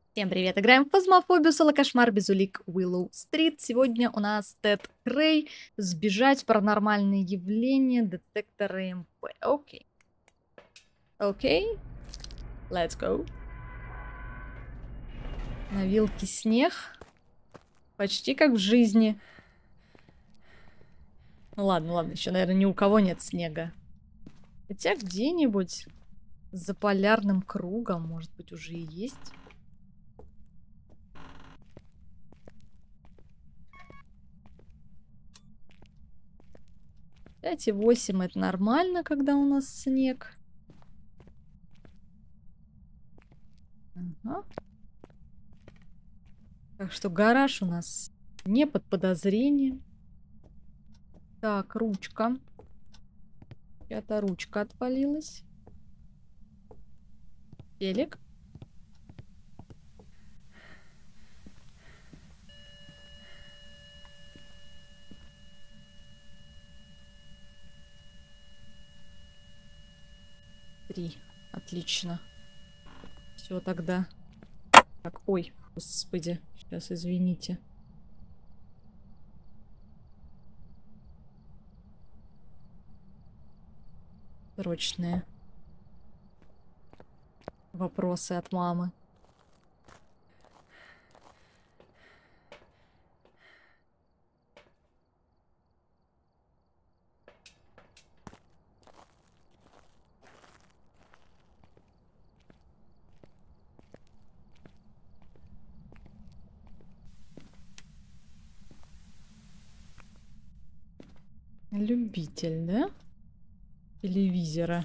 Всем привет! Играем в Фазмофобию, Соло-кошмар, Безулик, Уиллоу Стрит. Сегодня у нас Тед Крей, сбежать, паранормальные явления, детекторы МП. Окей. Окей. Let's go. На вилке снег. Почти как в жизни. Ну ладно, еще, наверное, ни у кого нет снега. Хотя где-нибудь за полярным кругом, может быть, уже и есть. 5,8 это нормально, когда у нас снег. Ага. Так что гараж у нас не под подозрением. Так, ручка. Чья-то ручка отвалилась. Телек. Три. Отлично. Все тогда. Так, ой, господи. Сейчас, извините. Срочные вопросы от мамы. Любитель, да? Телевизора.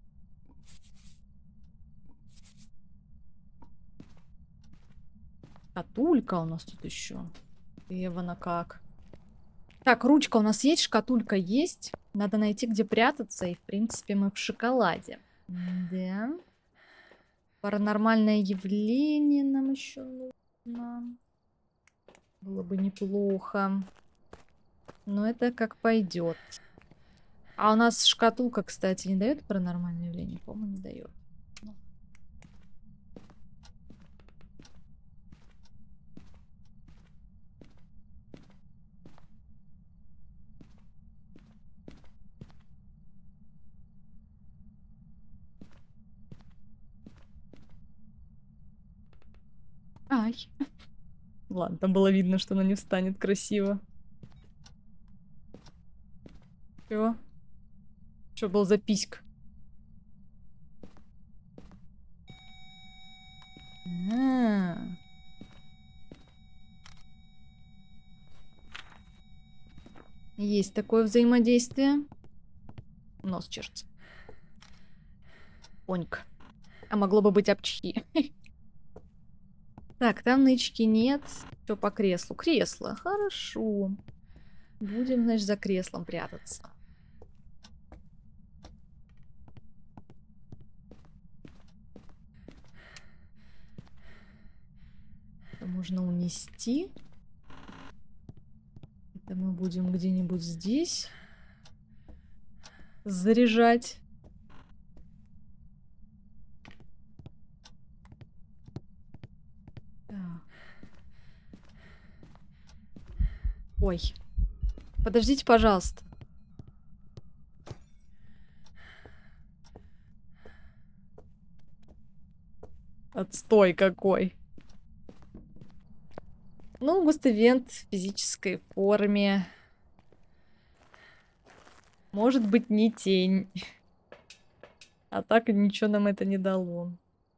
Шкатулька у нас тут еще. Эвана как. Так, ручка у нас есть, шкатулька есть. Надо найти, где прятаться. И, в принципе, мы в шоколаде. Да. Паранормальное явление нам еще нужно. Было бы неплохо. Но это как пойдет. А у нас шкатулка, кстати, не дает паранормальное явление? По-моему, не дает. Ай. Ладно, там было видно, что она не встанет красиво. Чего? Что был за письк? Есть такое взаимодействие. Нос чешется. Понька. А могло бы быть обчхи. Так, там нычки нет. Что по креслу? Кресло. Хорошо. Будем, значит, за креслом прятаться. Это можно унести. Это мы будем где-нибудь здесь заряжать. Так. Ой. Подождите, пожалуйста. Отстой какой. Ну, Густавент в физической форме. Может быть, не тень. А так ничего нам это не дало.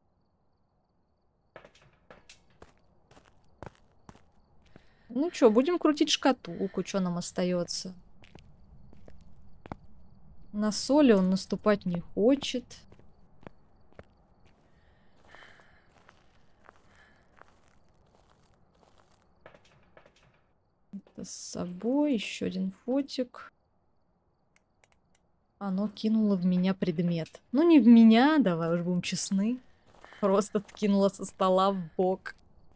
Ну что, будем крутить шкатулку. Что нам остается? На соли он наступать не хочет. Это с собой. Еще один фотик. Оно кинуло в меня предмет. Ну, не в меня, давай уж будем честны. Просто кинуло со стола в бок.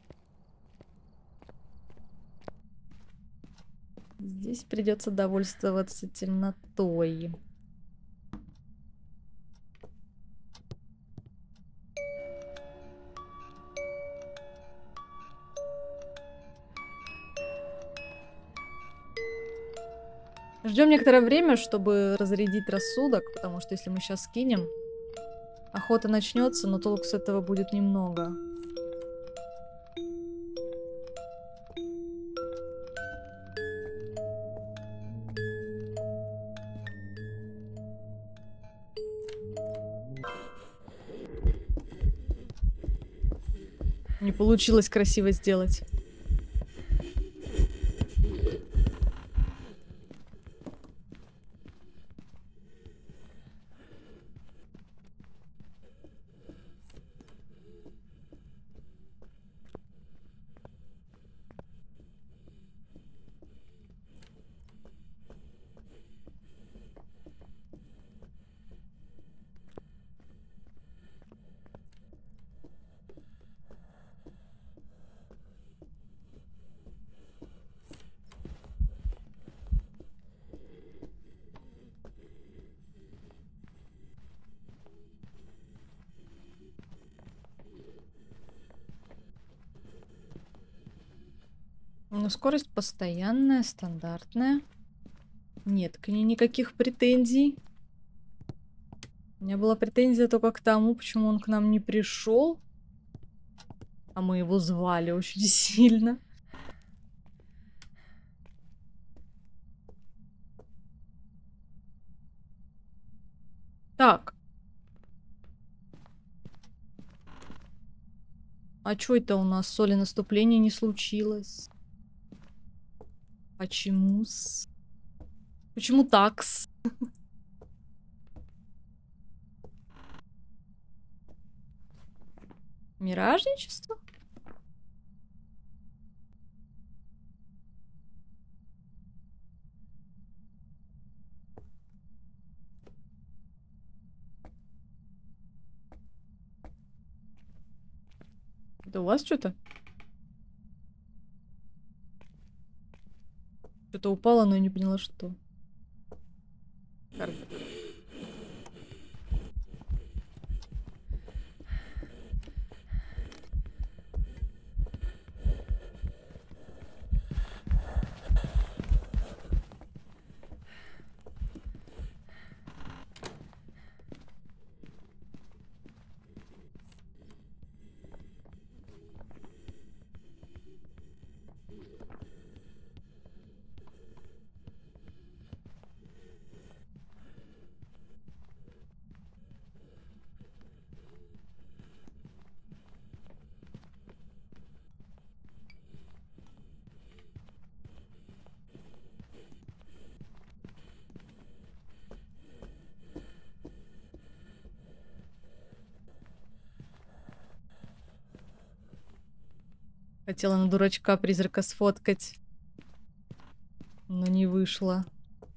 Здесь придется довольствоваться темнотой. Ждем некоторое время, чтобы разрядить рассудок, потому что если мы сейчас скинем, охота начнется, но толк с этого будет немного. Не получилось красиво сделать. Ну, скорость постоянная, стандартная. Нет к ней никаких претензий. У меня была претензия только к тому, почему он к нам не пришел. А мы его звали очень сильно. Так. А чё это у нас? Соли наступления не случилось? Почему-с? Почему так-с? Миражничество? Это у вас что-то? Что-то упало, но я не поняла, что. Карта. Хотела на дурачка призрака сфоткать, но не вышло.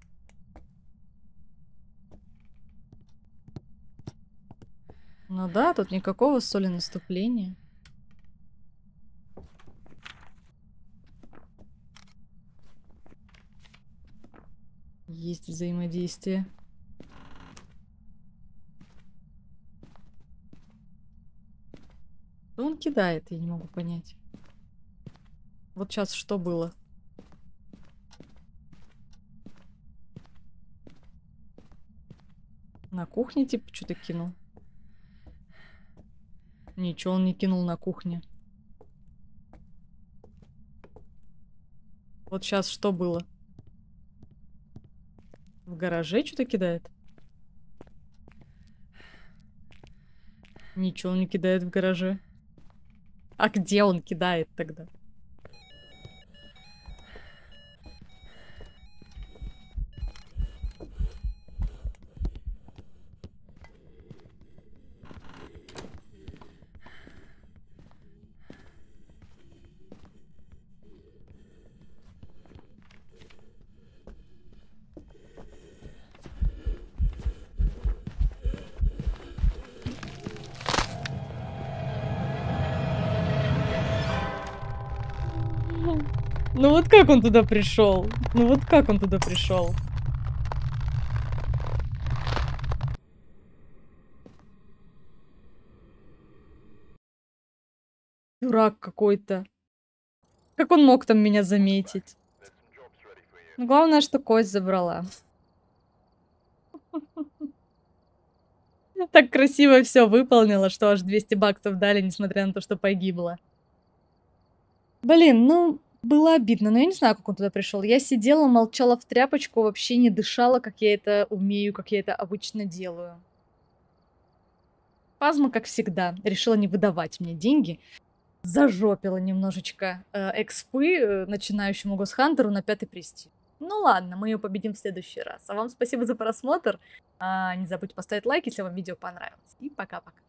Ну да, тут никакого соли наступления. Есть взаимодействие. Что он кидает, я не могу понять. Вот сейчас что было? На кухне типа что-то кинул? Ничего он не кинул на кухне. Вот сейчас что было? В гараже что-то кидает? Ничего он не кидает в гараже. А где он кидает тогда? Ну вот как он туда пришел? Ну вот как он туда пришел? Дурак какой-то. Как он мог там меня заметить? Ну, главное, что кость забрала. Так красиво все выполнила, что аж 200 баксов дали, несмотря на то, что погибла. Блин, ну, было обидно, но я не знаю, как он туда пришел. Я сидела, молчала в тряпочку, вообще не дышала, как я это умею, как я это обычно делаю. Пазма, как всегда, решила не выдавать мне деньги. Зажопила немножечко экспы начинающему госхантеру на 5-й престиж. Ну ладно, мы ее победим в следующий раз. А вам спасибо за просмотр. Не забудьте поставить лайк, если вам видео понравилось. И пока-пока.